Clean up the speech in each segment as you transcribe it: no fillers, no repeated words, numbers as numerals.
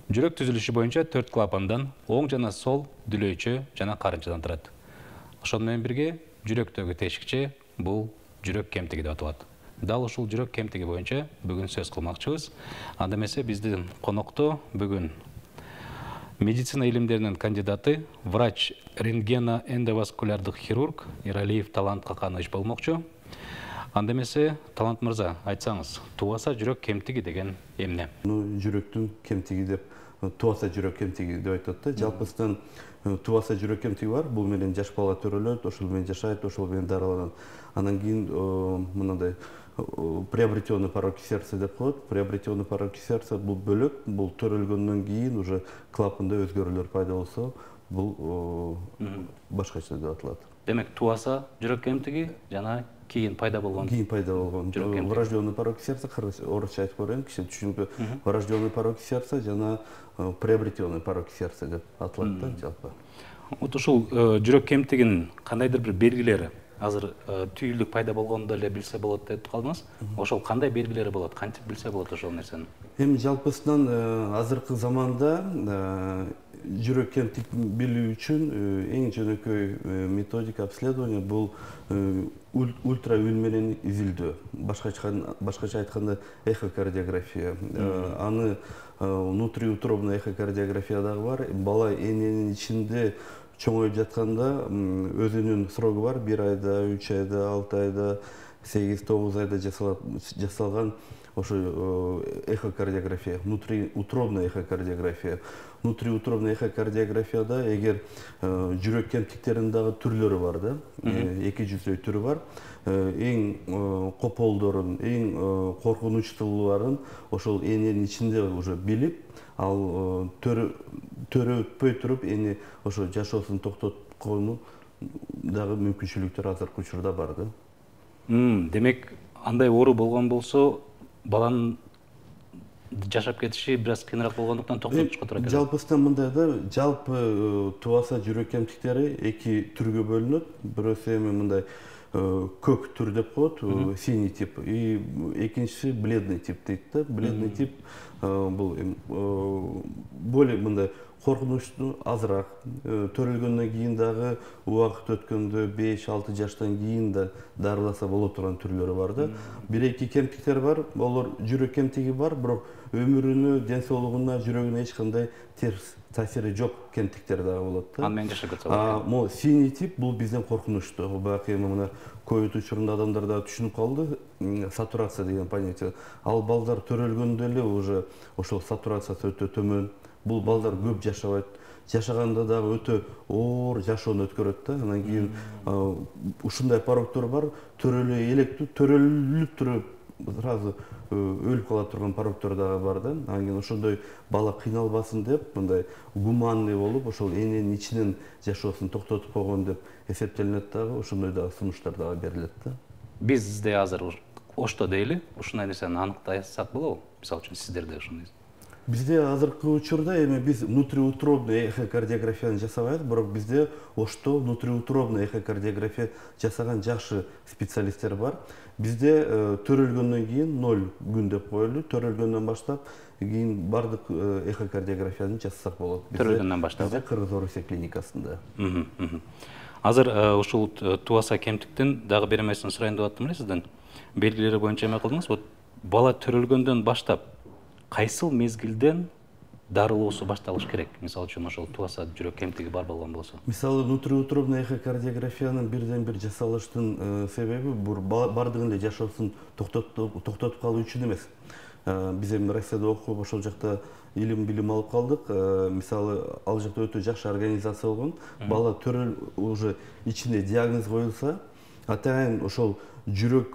Жүрөк түзүлүшү боюнча 4 клапандан оң жана сол дүлөйчө жана карынчадан турат. Ошону менен бирге жүрөктөгү тешикче бул жүрөк кемтиги деп аталат. Дал ушул жүрөк кемтиги боюнча бүгүн сөз кылмакчыбыз. Анда эмесе биздин конокто бүгүн медицина илимдеринин кандидаты, врач рентгено-эндоваскулярдык хирург Иралиев Талант Каканович болмокчу. Анда эмесе Талант мырза, айтсаңыз, туаса жүрөк кемтиги деген эмне? Жүрөктүн кемтиги деп туаса жүрөк кемтиги деп айтат да. Жалпысынан туаса жүрөк кемтиги бар. Бул менен жаш бала төрөлөт, ошол менен жашайт, ошол менен дарыланат. Анан кийин мындай приобретенный пороки сердца деп коет. Приобретенный пороки сердца бул бөлөк, бул төрөлгөндөн кийин уже клапанда өзгөрүүлөр пайда болсо, бул башкача деп аталат. Демек, туаса жүрөк кемтиги жана кийин пайда болгон жүрөк кемтиги. Врожденный пороки сердца, орусча айтып көрөйүн, киши түшүнүктүү. Врожденный пороки сердца жана приобретенный пороки сердца деп аталат да жалпы. Ушул жүрөк кемтигинин кандайдыр бир белгилери азыр түйүлдүк пайда болгондо эле билсе болот деп калдыңыз. Ошол кандай белгилери болот? Кантип билсе болот ошол нерсени? Эми жалпысынан азыркы заманда жүрөк кемтигин билүү үчүн эң жөнөкөй методика обследования бул ультраүн менен изилдөө. Башкача айтканда эхокардиография. Аны внутриутробный эхокардиография дагы бар. Бала эненин ичинде чоңоюп жатканда өзүнүн срогу бар. 1 айда, 3 айда, 6 айда, 8-9 айда жасалган ошо эхокардиография, внутриутробный эхокардиография. Внутриутробный эхокардиографияда эгер жүрөк кемтиктеринин дагы түрлөрү бар да. 200 түрү бар. Эң кополдорун, эң коркунучтууларын ошол эненин ичинде уже билип, ал төрө өтпөй туруп эне ошо жашоосун токтоткону дагы мүмкүнчүлүктөр азыркы учурда бар да. Демек, андай оору болгон болсо, баланын жашап кетиши бир аз кыйыныраак болгондуктан токтотушка туура келет. Жалпысынан мындай да, жалпы туаса жүрөк кемтиктери 2 түргө бөлүнөт. Бирөөсү эми мындай көк түр деп коет, синий тип, и экинчиси бледный тип дейт да. Бледный тип бул более мындай коркунучтуу азыраак. Төрөлгөндөн кийин дагы убакыт өткөндө 5-6 жаштан кийин да дарыласа боло турган түрлөрү бар да. 1-2 кемтиктер бар. Олар жүрөк кемтиги бар, бирок өмүрүнө, ден соолугуна, жүрөгүнө эч кандай терс таасири жок кемтиктер дагы болот да. Аны менен жашап кетсе болот. Могу синий тип бул бизден коркунучтуу. Бак эми мына ковид учурунда адамдар да түшүнүп калды, сатурация деген понятие. Ал балдар төрөлгөндө эле уже ошол сатурациясы өтө төмөн. Бул балдар көп жашабайт. Жашаганда дагы өтө оор жашоону өткөрөт да. Анан кийин ушундай порогдор бар, төрөлүп туруп сразу өлүп кала турган порогдор дагы бар да. Анан кийин ошондой бала кыйналбасын деп, мындай гуманный болуп, ошол эненин ичинен жашоосун токтотуп койгон деп эсептелинет дагы, ошондой дагы сунуштар дагы берилет да. Бизде азыр ошто дейли, ушундай нерсени аныктасак болобу? Мисалы үчүн сиздерде ошондой. Бизде азыркы учурда эми биз внутриутробный эхокардиографияны жасабайбыз, бирок бизде ошто внутриутробный эхокардиография жасаган жакшы специалисттер бар. Бизде төрөлгөндөн кийин 0 күн деп коелу, төрөлгөндөн баштап кийин бардык эхокардиографияны жасасак болот. Төрөлгөндөн баштап. Бизде Кыргыз Орусия клиникасында. Азыр ушул туаса кемтиктен дагы бир эмесин сурайын деп аттым эле сизден. Белгилери боюнча эме кылдыңыз, вот бала төрөлгөндөн баштап кайсыл мезгилден дарылоосу башталыш керек? Мисалы үчүн ошол туаса жүрөк кемтиги бар болгон болсо. Мисалы внутриутробный эхокардиографиянын бирден бир жасалыштын себеби бул бардыгын эле жашоосун токтотуп калуу үчүн эмес. Биз эми Россияда окуп ошол жакта илим алып калдык. Мисалы ал жакта өтө жакшы организация болгон. Бала уже ичине диагноз коюлса, атайын ошол жүрөк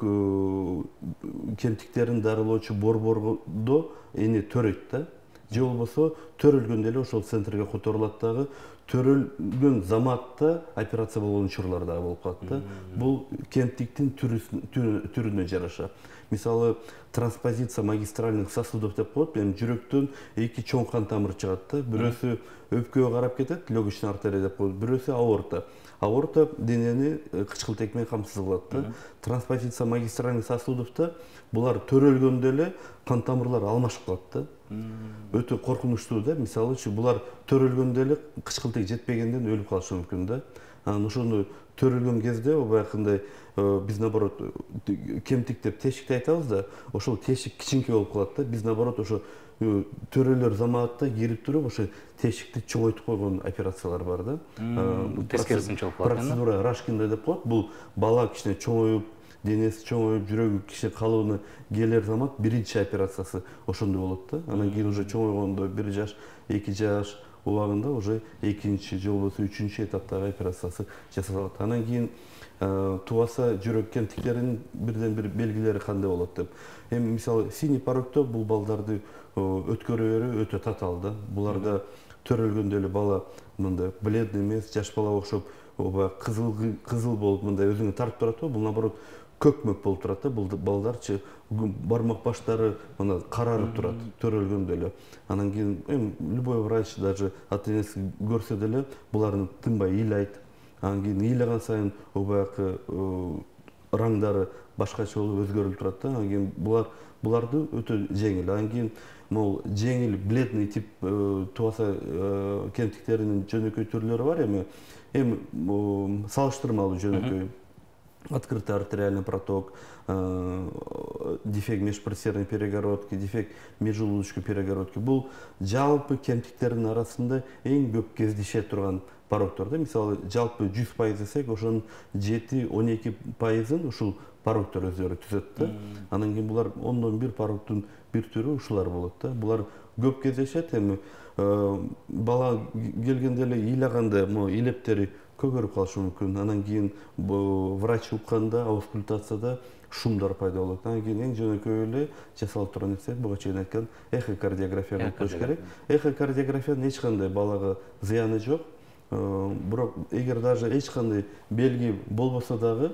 кемтиктерин дарылоочу борбордо эне төрөйт да. Же болбосо төрөлгөндө эле ошол центрге которулат дагы. Төрөлгөн заматта операция болгон учурлар дагы болуп калат да. Бул кемтиктин түрүнө жараша. Мисалы транспозиция магистральных сосудов деп коет. Эми жүрөктөн 2 чоң кан тамыр чыгат да. Бирөөсү өпкөгө карап кетет, легочный артерия деп коет. Бирөөсү аорта. Аорта денени кычкылтек менен камсыз кылат да. Транспозиция магистральных сосудовда булар төрөлгөндө эле кан тамырлар алмашып калат да. Өтө коркунучтуу да. Мисалы үчүн булар төрөлгөндө эле кычкылтык жетпегенден өлүп калышы мүмкүн да. Анан ошону төрөлгөн кезде баягындай биз наоборот кемтик деп тешикти айтабыз да, ошол тешик кичинке болуп калат да. Биз наоборот ошо төрөлөр заматта кирип туруп ошо тешикти чоңойтуп койгон операциялар бар да. Тескерисинче болуп калат. Процедура Рашкинда деп коет. Бул бала кичине чоңоюп, денеси чоңоюп, жүрөгү кичине калууну келер замат биринчи операциясы ошондо болот да. Анан кийин уже чоңойгондо 1 жаш, 2 жаш убагында уже экинчи же болбосо үчүнчү этаптагы операциясы жасалат. Анан кийин тубаса жүрөк кемтиктеринин бирден бир белгилери кандай болот деп. Эми мисалы синий порокто бул балдарды өткөрүү өтө татаал да. Буларда төрөлгөндө эле бала мындай бледный эмес, жаш бала окшоп, кызыл болуп мындай өзүңө тартып турат го. Бул наоборот көкмөк болуп турат да. Бул балдарчы бармак баштары мына карарып турат төрөлгөндө эле. Анан кийин любой врач даже ата-энеси көрсө деле буларды тынбай ыйлайт. Анан кийин ыйлаган сайын баягы раңдары башкача болуп өзгөрүлүп турат да. Анан кийин буларды өтө жеңил. Анан кийин могул жеңил бледный тип тубаса кемтиктеринин жөнөкөй түрлөрү бар эми салыштырмалуу жөнөкөй. Открытый артериальный проток, дефект межпростерной перегородки, дефект межжелудочной перегородки. Бул жалпы кемтиктердин арасында эң көп кездеше турган порогдор да. Мисалы жалпы 100% десек, ошонун 7-12%ын ушул порогдор өздөрү түзөт да. Анан кийин булар 10-1 порогдун бир түрү ушулар болот да. Булар көп кездешет. Эми бала келгенде эле ыйлаганда илептери көгөрүп калышы мүмкүн. Анан кийин врач укканда, аускультацияда шумдар пайда болот. Анан кийин эң жөнөкөй эле жасалып турган нерсе буга чейин айткан эхокардиография кылып коюш керек. Эхокардиографиянын эч кандай балага зыяны жок. Бирок эгер даже эч кандай белги болбосо дагы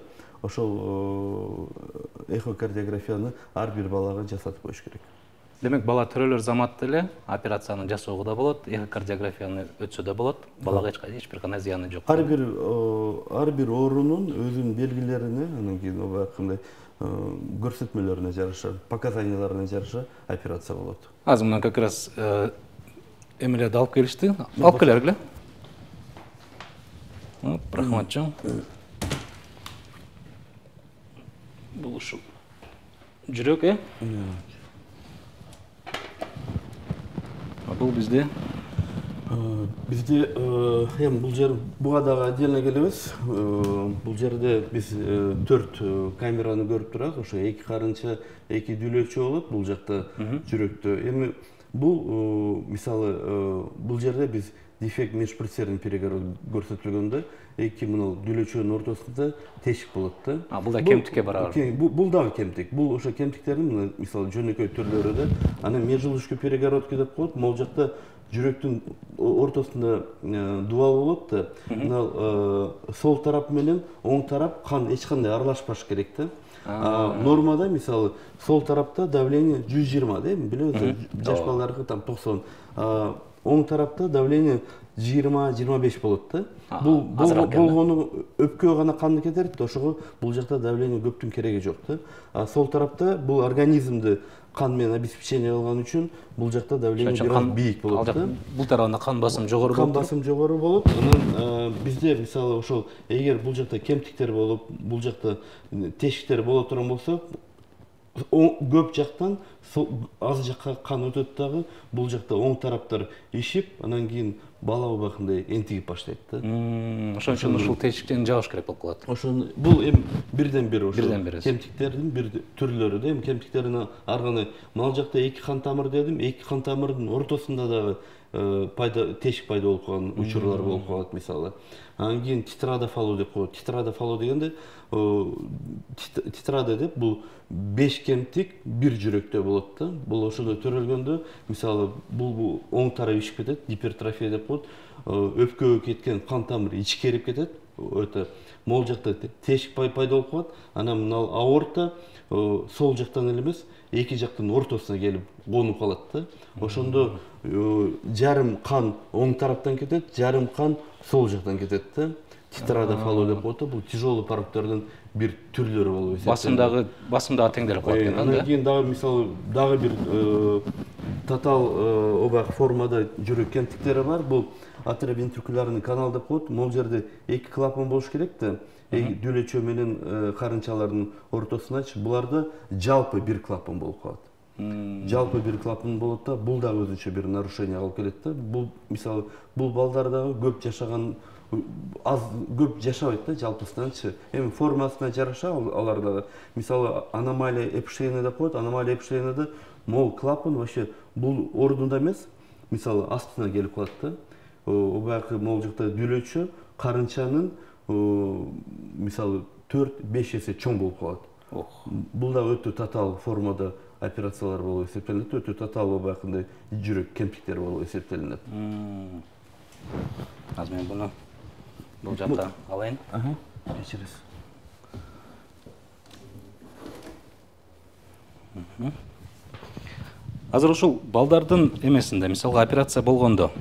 ошол эхокардиографияны ар бир балага жасатып коюш керек. Демек, бала төрөлөр заматта эле операцияны жасоого да болот, эхокардиографияны өтсө да болот, балага эч бир кандай зыяны жок. Ар бир оорунун өзүнүн белгилерине, анан кийин баягындай көрсөтмөлөрүнө жараша, показанияларына жараша операция болот. Азыр мына как раз эмелерди алып келишти. Алып келергиле. Рахматчы. Бул ушул жүрөк, Бул бизде эми бул жер буга дагы отдельно келебиз. Бул жерде биз 4 камераны көрүп турабыз. Ошо 2 карынча, 2 дүлөөчү болот бул жакта жүрөктө. Эми бул мисалы бул жерде биз дефект межпростерный перегородка көрсөтүлгөндө 2 мына дүлөөчөнүн ортосунда тешик болот да. Бул да кемтикке барабар. Бул дагы кемтик. Бул ошо кемтиктердин мисалы жөнөкөй түрлөрү да. Анан межжелудочный перегородка деп коет. Могул жакта жүрөктүн ортосунда дубал болот да. Мына сол тарап менен оң тарап кан эч кандай аралашпаш керек да. Нормада мисалы сол тарапта давление 120 да, билебиз, жаш балдарга там 90. Оң тарапта давление 20-25 болот да. Бул болгону өпкөгө гана канды кетерет, ошого бул жакта давление көптүн кереги жок да. Сол тарапта бул организмди кан менен обеспечение кылган үчүн бул жакта давление бираз бийик болот да. Бул тарабында кан басым жогору болот. Кан басым жогору болот. Анан бизде мисалы ошол эгер бул жакта кемтиктер болуп, бул жакта тешиктер боло турган болсо, көп жактан аз жакка кан өтөт дагы, бул жакта оң тараптар ишип, анан кийин бала убакында энтигип баштайт да. Ошон үчүн ушул тешиктен жабыш керек болуп калат. Ошон бул эми бирден бир ошол кемтиктердин бир түрлөрү да. Эми кемтиктердин ар кандай мына жакта 2 кан тамыр дедим, 2 кан тамырдын ортосунда дагы тешик пайда болуп калган учурлар болуп калат мисалы. Анан кийин тетрадофалу деп коет. Тетрадофалу дегенде тетрада деп бул 5 кемтик бир жүрөктө болот да. Бул ошондо төрөлгөндө мисалы бул оң тарап ишип кетет, гипертрофия деп коет. Өпкөгө кеткен кан тамыр ичкерип кетет. Өтө могул жакта тешик пайда болуп калат. Анан мына аорта сол жактан эле эмес, эки жактын ортосуна келип конуп калат да. Ошондо жарым кан оң тараптан кетет, жарым кан сол жактан кетет да. тетрадофалу деп коет. Бул тяжелый пороктордун бир түрлөрү болуп эсептелет. Басымдагы теңделип калат экен да. Андан кийин дагы мисалы дагы бир тотал обак формада жүрөк кемтиктери бар. Бул атриовентрикулярный канал деп коет. Могул жерде эки клапан болуш керек да. Дүлөчө менен карынчалардын ортосундачы буларда жалпы бир клапан болуп калат. Жалпы бир клапан болот да, бул дагы өзүнчө бир нарушение алып келет да. Бул мисалы бул балдар дагы көп жашаган аз көп жашабайт да жалпысынанчы. Эми формасына жараша алар дагы. Мисалы аномалия Эпштейна деп коет. Аномалия Эпштейнада могул клапан вообще бул ордунда эмес. Мисалы астына келип калат да. Убакы могул жакта дүлөчө карынчанын мисалы 4-5 эсе чоң болуп калат. Бул да өтө тотал формада операциялар болуп эсептелинет. Өтө тотал убакында жүрөк кемтиктери болуп эсептелинет. Азыр мен буну бул жакка алайын. Кечиресиз. Азыр ушул балдардын эмесинде, мисалга операция болгондо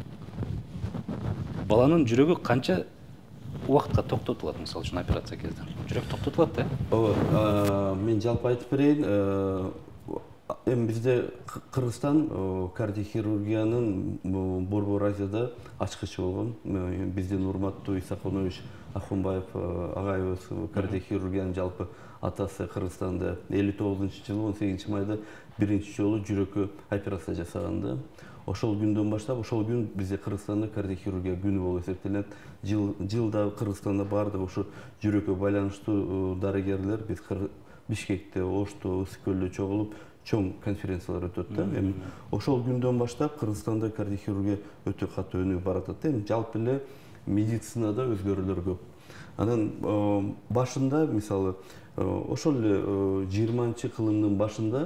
баланын жүрөгү канча убакытка токтотулат, мисалы үчүн операция кезде? Жүрөк токтотулат да? Ооба, мен жалпы айтып берейин. Эми бизде Кыргызстан кардиохирургиянын Борбор Азияда ачкычы болгон. Биздин урматтуу Исахунович Ахунбаев агайыбыз кардиохирургиянын жалпы атасы Кыргызстанда 59-жылы 18 майда биринчи жолу жүрөккө операция жасаганда. Ошол күндөн баштап, ошол күн бизде Кыргызстанда кардиохирургия күнү болуп эсептелет. Жылда Кыргызстанда бардык ушу жүрөккө байланыштуу дарыгерлер биз Бишкекте, Ошто, Ысык-Көлдө чогулуп чоң конференциялар өтөт да. Эми ошол күндөн баштап Кыргызстанда кардиохирургия өтө катуу өнүгүп баратат. Эми жалпы эле медицинада өзгөрүүлөр көп. Анан башында мисалы ошол эле 20-кылымдын башында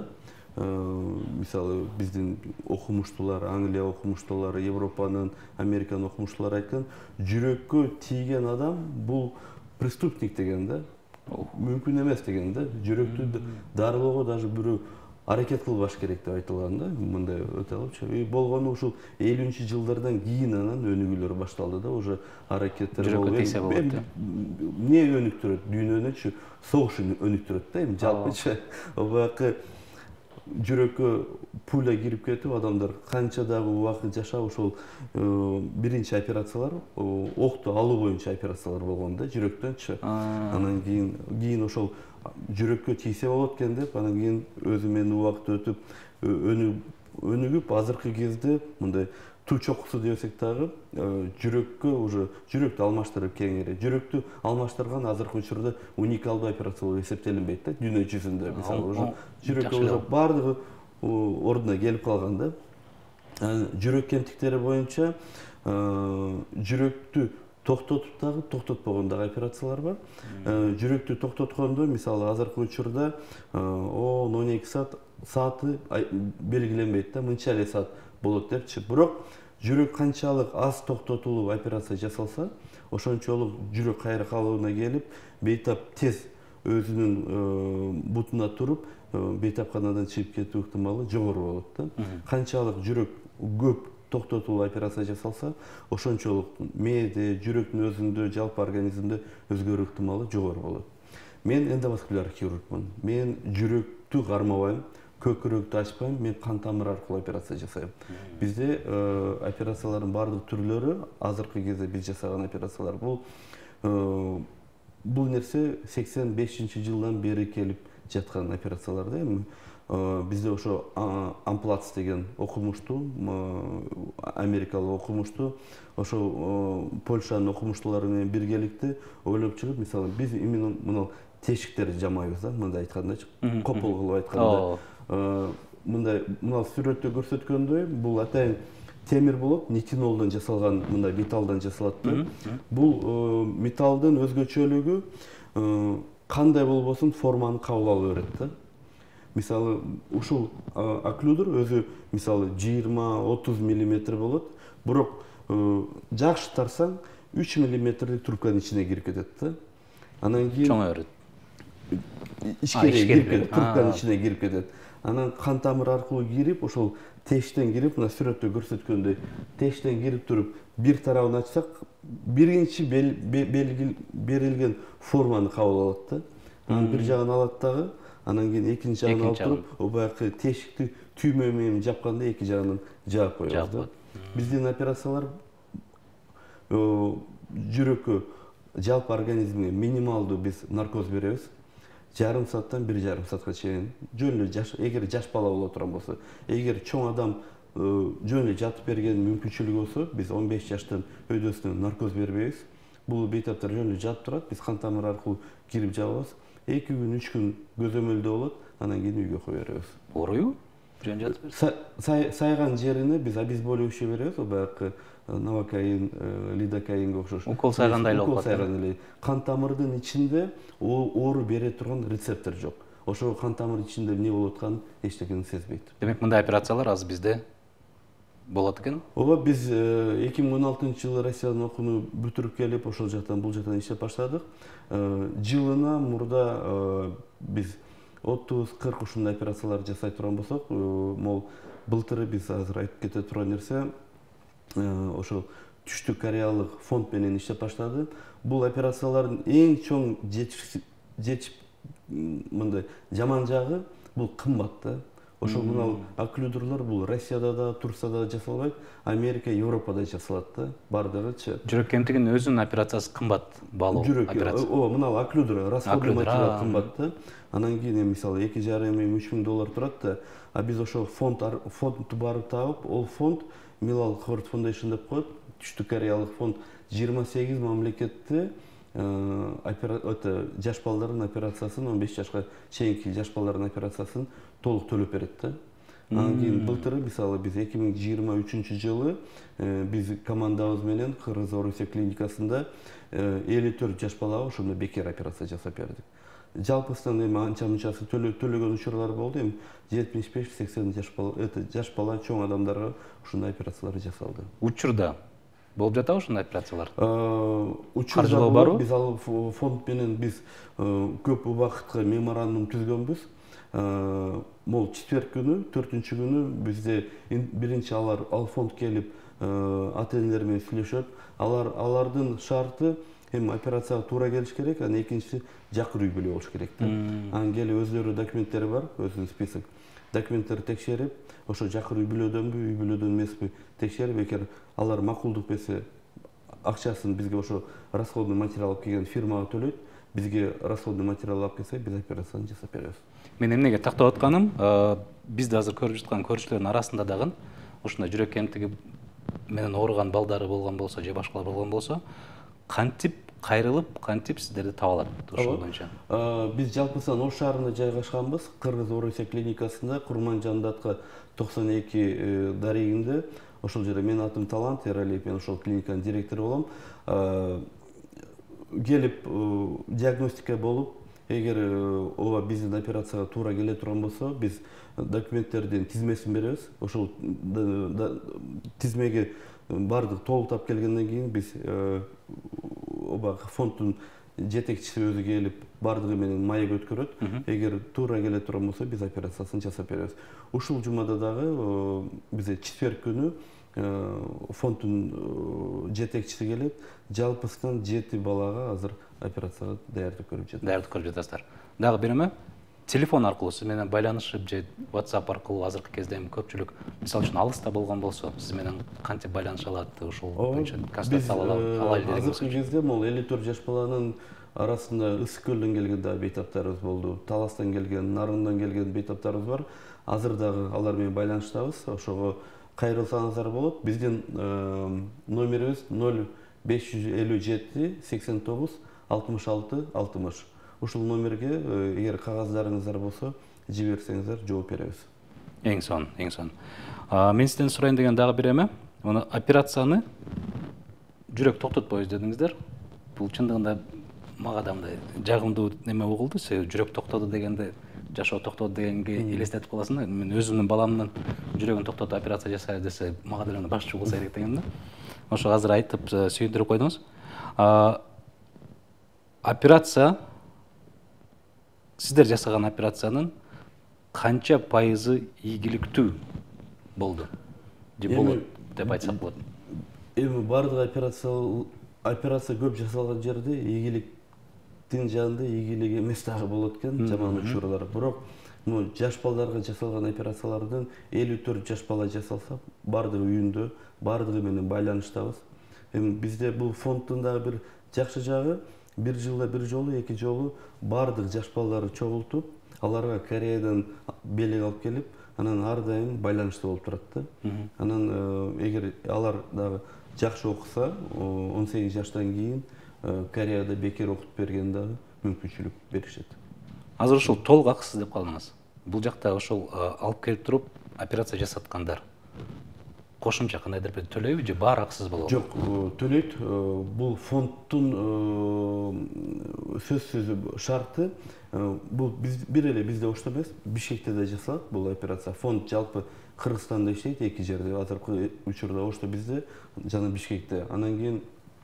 мисалы биздин окумуштуулар, Англия окумуштуулары, Европанын, Американын окумуштуулары айткан, жүрөккө тийген адам бул преступник деген да. Мүмкүн эмес деген да. Жүрөктү дарылоого даже бирөө аракет кылбаш керек деп айтылган да. Мындай өтө алыпчы. Болгону ушул 50-жылдардан кийин анан өнүгүүлөр башталды да. Уже аракеттер болуп. Жүрөккө тийсе болот да. Не өнүктүрөт? Дүйнөнүчү согуш өнүктүрөт да. Эми жалпыча убакы жүрөккө пуля кирип кетип, адамдар канча дагы убакыт жашап, ошол биринчи операциялар окту алуу боюнча операциялар болгон да, жүрөктөнчү. Анан кийин ошол жүрөккө тийсе болот экен деп, анан кийин өзү менен убакыт өтүп өнүгүп, азыркы кезде мындай туу чокусу десек дагы жүрөккө уже жүрөктү алмаштырып кеңири. Жүрөктү алмаштырган азыркы учурда уникалдуу операция болуп эсептелинбейт да, дүйнө жүзүндө. Мисалы уже жүрөккө уже бардыгы ордуна келип калган да. Жүрөк кемтиктери боюнча жүрөктү токтотуп дагы, токтотпогон дагы операциялар бар. Жүрөктү токтоткондо, мисалы азыркы учурда 10-12 сааты белгиленбейт да, мынча эле саат болот депчи. Бирок жүрөк канчалык аз токтотулуп операция жасалса, ошончолук жүрөк кайра калыбына келип, бейтап тез өзүнүн бутуна туруп, бейтапканадан чыгып кетүү ыктымалы жогору болот да. Канчалык жүрөк көп токтотулуп операция жасалса, ошончолук мээде, жүрөктүн өзүндө, жалпы организмде өзгөрүү ыктымалы жогору болот. Мен эндоваскуляр хирургмун. Мен жүрөктү кармабайм, көкүрөктү ачпайм, мен кан тамыр аркылуу операция жасайм. Бизде операциялардын бардык түрлөрү, азыркы кезде биз жасаган операциялар бул нерсе 85-жылдан бери келип жаткан операциялар да. Эми бизде ошо Амплац деген окумуштуу, америкалык окумуштуу, ошо Польшанын окумуштуулары менен биргеликте ойлоп чыгып, мисалы биз именно мына тешиктерди жамайбыз да, мындай айткандачы, копол кылып айтканда. Мындай сүрөттө көрсөткөндөй, бул атайын темир болот, нитинолдон жасалган, мындай металлдан жасалат да. Бул металлдын өзгөчөлүгү кандай болбосун форманы кабыл ала берет да. Мисалы ушул окклюдер өзү мисалы 20-30 мм болот, бирок жакшы тарсаң 3 мм трубканын ичине кирип кетет да. Анан кийин чоңоюрат. Ичкере кирип кетет, трубканын ичине кирип кетет. анан кан тамыр аркылуу кирип, ошол тештен кирип, мына сүрөттө көрсөткөндөй тештен кирип туруп, бир тарабын ачсак, биринчи берилген форманы кабыл алат да. Анан бир жагын алат дагы, анан кийин экинчи жагын алып туруп, баягы тешикти түймө менен жапканда эки жагынан жаап коебуз да. Биздин операциялар жүрөккө, жалпы организмге минималдуу биз наркоз беребиз. Жарым сааттан 1,5 саатка чейин. Жөн эле эгер жаш бала боло турган болсо, эгер чоң адам жөн эле жатып берген мүмкүнчүлүгү болсо, биз 15 жаштан өйдөсүнөн наркоз бербейбиз. Бул бейтаптар жөн эле жатып турат, биз кан тамыр аркылуу кирип жабабыз. 2 күн, 3 күн көзөмөлдө болот, анан кийин үйгө кое беребиз. Ооруйбу? Жөн жатып беребиз. Сайган жерине биз обезболивающий беребиз, баягы новокаин, лидокаинге окшош. Укол сайгандай эле болот. Укол сайган эле. Кан тамырдын ичинде оору бере турган рецептор жок. Ошо кан тамыр ичинде эмне болуп атканын эчтекени сезбейт. Демек, мындай операциялар азыр бизде болот экен? Ооба, биз 2016-жылы Россиядан окууну бүтүрүп келип, ошол жактан бул жактан иштеп баштадык. Жылына мурда биз 30-40 ушундай операциялар жасай турган болсок, могу былтыры биз азыр айтып кете турган нерсе, ошол Түштүк Кореялык фонд менен иштеп баштады. Бул операциялардын эң чоң мындай жаман жагы, бул кымбат да. Ошол мына окклюдерлор бул Россияда да, Турцияда да жасалбайт, Америка, Европада жасалат да, бардыгычы. Жүрөк кемтигинин өзүнүн операциясы кымбат баалоо операция. Мына окклюдер, расходный материал кымбат да. Анан кийин мисалы 2,5–3 миң доллар турат да, а биз ошол фондду барып таап, ол фонд Milal Ховард Foundation деп коет, Түштүк Кореялык фонд 28 мамлекетте жаш балдардын операциясын, 15 жашка чейинки жаш балдардын операциясын толук төлөп берет да. Анан кийин былтыры мисалы биз 2023-жылы биз командабыз менен Кыргыз Орусия клиникасында 54 жаш балага ошондой бекер операция жасап бердик. Жалпысынан эми анча-мынчасы төлөгөн учурлар болду. Эми 75–80 жаш бала чоң адамдарга ушундай операциялар жасалды. Учурда болуп жатабы ушундай операциялар? Учурда барбы? Биз ал фонд менен биз көп убакытка меморандум түзгөнбүз. Могу четверг күнү, 4-күнү бизде биринчи ал фонд келип ата-энелер менен сүйлөшөт. Алардын шарты эми операцияга туура келиш керек, анан экинчиси жакыр үй бүлө болуш керек да. Анан келип өзлөрү документтери бар, өзүнүн список документтерди текшерип, ошо жакыр үй бүлөдөнбү, үй бүлөдөн эмеспи текшерип, эгер алар макулдук берсе, акчасын бизге ошо расходный материал алып келген фирмага төлөйт, бизге расходный материал алып келсе, биз операцияны жасап беребиз. Мен эмнеге тактап атканым, бизди азыр көрүп жаткан көрүүчүлөрдүн арасында дагы ушундай жүрөк кемтиги менен ооруган балдары болгон болсо, же башкалар болгон болсо, кантип кайрылып, кантип сиздерди таба алат ошол боюнча? Биз жалпысынан Ош шаарында жайгашканбыз. Кыргыз Орусия клиникасында Курман Жандатка 92 дарегинде. Ошол жерде менин атым Талант Эралиев, мен ошол клиниканын директору болом. Келип диагностика болуп, эгер ооба биздин операцияга туура келе турган болсо, биз документтердин тизмесин беребиз. Ошол тизмеге бардык толуктап келгенден кийин биз фонддун жетекчиси өзү келип бардыгы менен маек өткөрөт. Эгер туура келе турган болсо, биз операциясын жасап беребиз. Ушул жумада дагы бизде четверг күнү фонддун жетекчиси келет. Жалпысынан 7 балага азыр операцияга даярдык көрүп жатат. Даярдык көрүп жатасыздар. Дагы биреме телефон аркылуу сиз менен байланышып же WhatsApp аркылуу азыркы кезде эми көпчүлүк мисалы үчүн алыста болгон болсо, сиз менен кантип байланыша алат, ушул боюнча консультация алайлы деген болсо. Азыркы кезде могу 54 жаш баланын арасында Ысык көлдөн келген да бейтаптарыбыз болду. Таластан келген, Нарындан келген бейтаптарыбыз бар. Азыр дагы алар менен байланыштабыз. Ошого кайрылсаңыздар болот. Биздин номерибиз 0557 89 66 60. Ушул номерге эгер кагаздарыңыздар болсо, жиберсеңиздер, жооп беребиз. Эң сонун, эң сонун. Мен сизден сурайын деген дагы бир эме, муну операцияны жүрөк токтотпойбуз дедиңиздер. Бул чындыгында мага да мындай жагымдуу неме угулду. Жүрөк токтоду дегенде, жашоо токтоду дегенге элестетип каласың да. Мен өзүмдүн баламдын жүрөгүн токтотуп операция жасай десе, мага деле башчы болсо керек дегем да. Ошо азыр айтып сүйүндүрүп койдуңуз. Операция сиздер жасаган операциянын канча пайызы ийгиликтүү болду же болот деп айтсак болот? Эми бардык операция көп жасалган жерде ийгиликтин жанында ийгилик эмес дагы болот экен жаман учурлар. Бирок жаш балдарга жасалган операциялардын 54 жаш бала жасалса, бардыгы үйүндө, бардыгы менен байланыштабыз. Эми бизде бул фонддун дагы бир жакшы жагы, бир жылда бир жолу, эки жолу бардык жаш балдарды чогултуп, аларга Кореядан белек алып келип, анан ар дайым байланышта болуп турат да. Анан эгер алар дагы жакшы окуса, 18 жаштан кийин Кореяда бекер окутуп берген дагы мүмкүнчүлүк беришет. Азыр ушул толук акысыз деп калдыңыз. Бул жакта ушул алып келип туруп операция жасаткандар кошумча кандайдыр бир төлөйбү же баары акысыз болобу? Жок, төлөйт. Бул фонддун сөзсүз шарты. Бул бир эле бизде ошто эмес, Бишкекте да жасалат бул операция. Фонд жалпы Кыргызстанда иштейт, эки жерде. Азыркы учурда ошто бизде жана Бишкекте. Анан кийин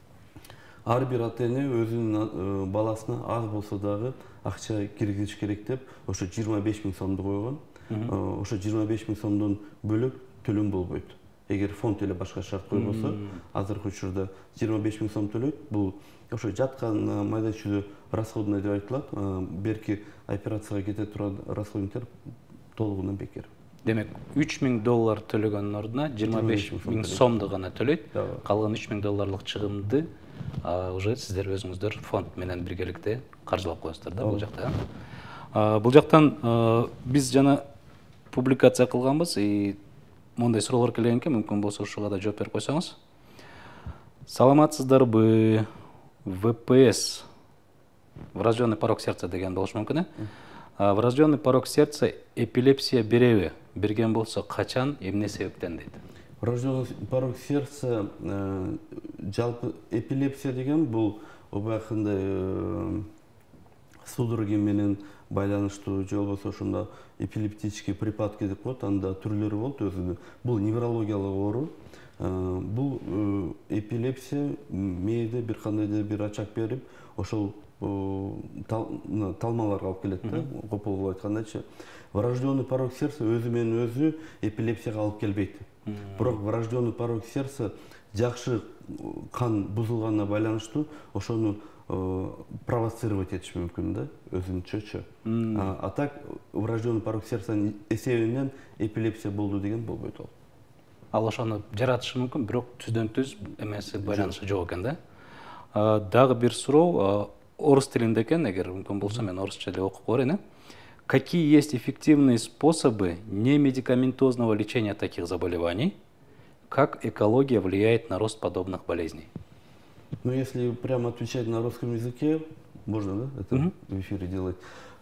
ар бир ата-эне өзүнүн баласына аз болсо дагы акча киргизиш керек деп, ошо 25 000 сомду койгон. Ошо 25 000 сомдон бөлөк төлөм болбойт. Эгер фонд эле башка шарт койбосо, азыркы учурда 25 000 сом төлөйт. Бул ошо жаткан майда чүйдө расходный деп айтылат. Берки операцияга кете турган расходниктер толугунан бекер. Демек, $3000 төлөгөндүн ордуна 25 000 сомду гана төлөйт. Калган $3000 чыгымды уже сиздер өзүңүздөр фонд менен биргеликте каржылап коесуздар да бул жакта. Бул жактан биз жана публикация кылганбыз, мындай суроолор келген экен, мүмкүн болсо ушуга да жооп берип койсоңуз. Саламатсыздарбы? ВПС, врожденный порок сердца деген болушу мүмкүн, э? Врожденный порок сердца эпилепсия береби? Берген болсо качан, эмне себептен дейт? Врожденный порок сердца, жалпы эпилепсия деген бул убакында судороги менен байланыштуу же болбосо ошондо эпилептический припадки деп коет, анда түрлөрү болот өзүнүн. Бул неврологиялык оору. Бул эпилепсия мээде бир кандайдыр бир ачак берип, ошол талмаларга алып келет да, копол кылып айткандачы. Врожденный порок сердца өзү менен өзү эпилепсияга алып келбейт. Бирок врожденный порок сердца жакшы кан бузулганына байланыштуу ошону провоцировать этиш мүмкүн да, өзүнчөчө. А так врожденный порок сердцанын эсебинен эпилепсия болду деген болбойт ал. Ал ошону жаратышы мүмкүн, бирок түздөн түз эмеси байланышы жок экен да. Дагы бир суроо орус тилинде экен, эгер мүмкүн болсо мен орусча деп окуп берейин. Какие есть эффективные способы немедикаментозного лечения таких заболеваний? Как экология влияет на рост подобных болезней? Ну, если прямо отвечать на русском языке, можно, да, это в эфире делать,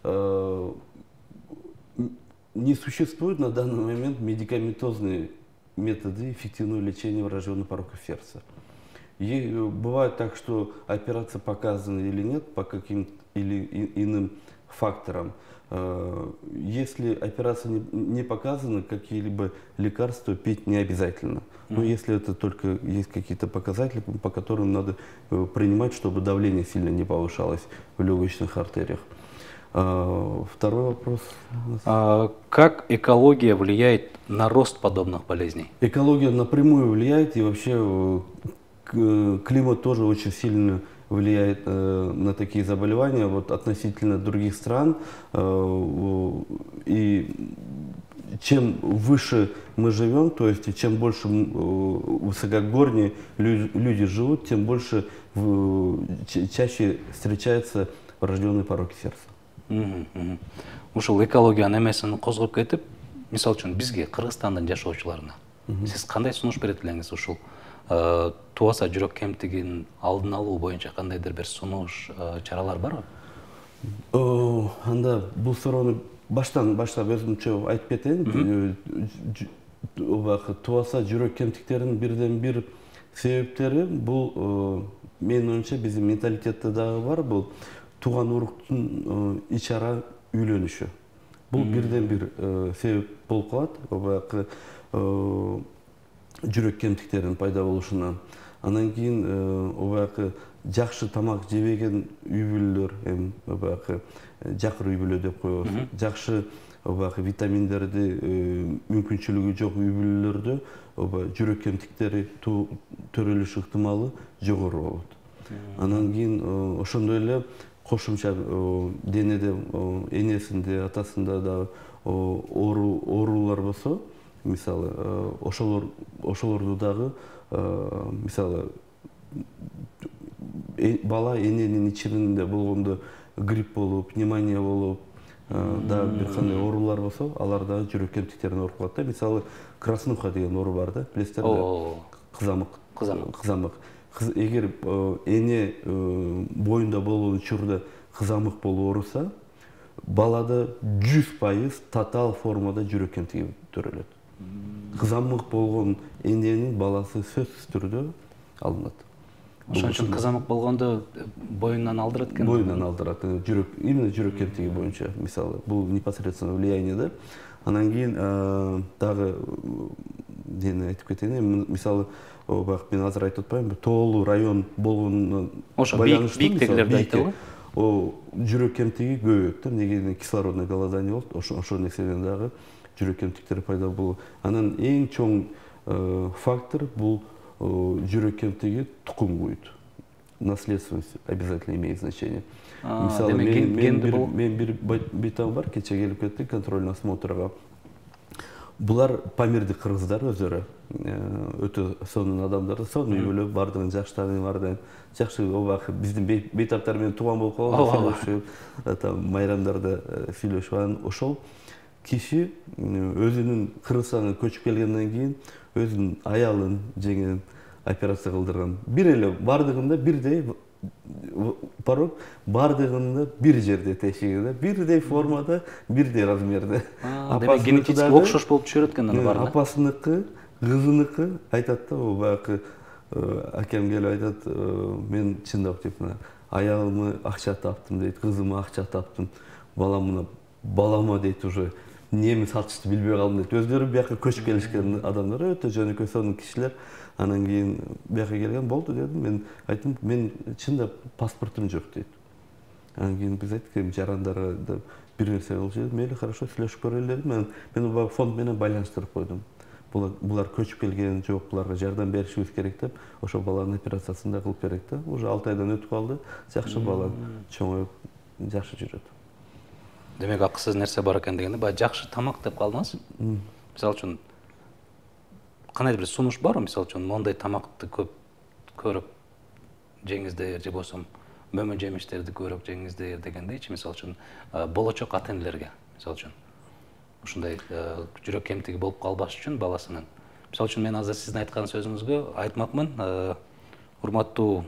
не существует на данный момент медикаментозные методы эффективного лечения врожденного порока сердца. И бывает так, что операция показана или нет по каким-то или иным факторам. Если операция не показана, какие-либо лекарства пить не обязательно. Но если это только есть какие-то показатели, по которым надо принимать, чтобы давление сильно не повышалось в легочных артериях. Второй вопрос. Как экология влияет на рост подобных болезней? Экология напрямую влияет, и вообще климат тоже очень сильно влияет на такие заболевания вот, относительно других стран. И чем выше мы живем, то есть чем больше высокогорние люди живут, тем больше чаще встречается врожденный порок сердца. Ушул экологиянын эмесин козгоп кетип, мисалы үчүн бизге Кыргызстандын жашоочуларына сиз кандай сунуш берет элеңиз? Ушул туаса жүрөк кемтигин алдын алуу боюнча кандайдыр бир сунуш чаралар барбы? Анда бул суроону баштан баштап өзүмчө айтып кетейин. Туаса жүрөк кемтиктеринин бирден бир себептери бул менин оюмча биздин менталитетте дагы бар, бул тууган уруктун ичара үйлөнүшү. Бул бирден бир себеп болуп калат. Жүрөк кемтиктеринин пайда болушуна. Анан кийин жакшы тамак жебеген үй бүлөлөр, жакыр үй бүлө деп коебуз. Жакшы баягы витаминдерди мүмкүнчүлүгү жок үй бүлөлөрдө жүрөк кемтиктери төрөлүш ыктымалы жогору болот. Анан кийин ошондой эле кошумча денеде энесинде, атасында да оорулар болсо, мисалы ошолорду дагы мисалы бала эненин ичинде болгондо грипп болуп, пневмония болуп, да бир кандай оорулар болсо, алар дагы жүрөк кемтиктерине ооруп калат да. Мисалы краснуха деген оору бар да, билесиздерби? Кызамык. Эгер эне боюнда болгон учурда кызамык болуп ооруса, балада 100% татаал формада жүрөк кемтиги төрөлөт. Кызамык болгон эненин баласы сөзсүз түрдө алынат. Ошон үчүн кызамык болгондо боюнан алдырат экен. Боюнан алдырат. Именно жүрөк кемтиги боюнча, мисалы, бул непосредственно влияние да. Анан кийин дагы дени айтып кетейин. Мисалы, мен азыр айтып атпаймынбы, тоолуу район болгонуна байланыштуу бийиктегилерди айтабы? Жүрөк кемтиги көбөйөт да, эмнеге кислородный голодание болот. Ошол нерседен дагы жүрөк кемтиктери пайда болот. Анан эң чоң фактор бул жүрөк кемтиги тукум куйт. Наследственность обязательно имеет значение. Мисалы, мен бир бейтам бар, кече келип кетти контрольный осмотрга. Булар Памирдик кыргыздар өзүрө өтө сонун адамдар, сонун үй бүлө, бардыгын жаштары бардыгын жакшы, биздин бейтаптар менен тууган болуп калган, майрамдарда сүйлөшүп, ошол киши өзүнүн Кыргызстанга көчүп келгенден кийин өзүнүн аялын жеңен операция кылдырган. Бир эле бардыгында бирдей порог, бардыгында бир жерде тешигиде, бирдей формада, бирдей размерде. Демек генетически окшош болуп түшөрөт экен анын баарына. Апасыныкы, кызыныкы айтат да, баягы акем келип айтат, мен чындап деп аялыма акча таптым дейт, кызыма акча таптым, балама дейт уже неме сатышты билбей калдым дейт. Өздөрү бияка көчүп келишкен адамдар, өтө жөнөкөй сонун кишилер. Анан кийин бияка келген болду дедим. Мен айттым, мен чындап паспортум жок дейт. Анан кийин биз айттык, жарандарга бир нерсе болчу дедим. Мейли, хорошо, сүйлөшүп көрөлү дедим. Мен фонд менен байланыштырып койдум. Булар көчүп келген жок, буларга жардам беришибиз керек деп, ошо баланын операциясын да кылып берек да. Уже 6 айдан өтүп калды. Жакшы бала, чоңоюп, жакшы жүрөт. Демек акысыз нерсе бар экен дегенде, баягы жакшы тамак деп калдыңыз. Мисалы үчүн кандай бир сунуш барбы? Мисалы үчүн мондай тамакты көп көрүп жеңиздер же болсо мөмө жемиштерди көрүп жеңиздер дегендейчи, мисалы үчүн болочок ата энелерге, мисалы үчүн ушундай жүрөк кемтиги болуп калбаш үчүн баласынын. Мисалы үчүн мен азыр сиздин айткан сөзүңүзгө айтмакмын, урматтуу